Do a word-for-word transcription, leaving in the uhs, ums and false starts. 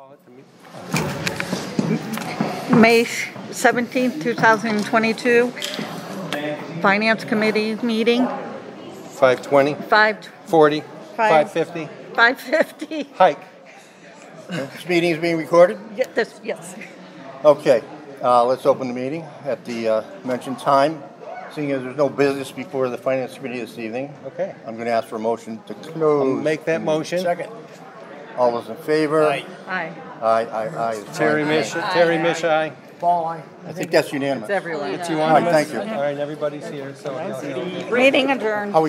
call it the meeting. May seventeenth, two thousand twenty-two, Finance Committee meeting, five twenty, five, forty, Five. five fifty, five fifty. hike. This meeting is being recorded? Yeah, this, yes. Okay, uh, let's open the meeting at the uh, mentioned time. Seeing as there's no business before the Finance Committee this evening, Okay. I'm going to ask for a motion to close. I'll make that motion. Second. All those in favor? Aye. Aye. Aye, aye, aye. It's Terry fine. Mish, Terry Mish, aye. Paul, aye. I think that's unanimous. It's everyone. It's unanimous. thank you. All right, everybody's here, so. Meeting adjourned. How we